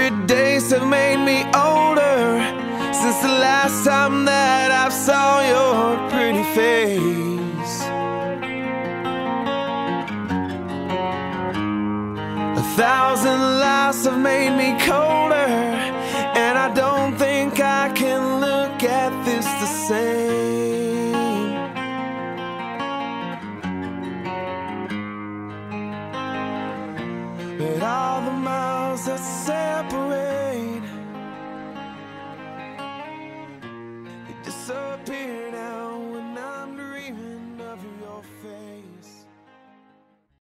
100 days have made me older since the last time that I saw your pretty face. 1,000 lives have made me colder, and I don't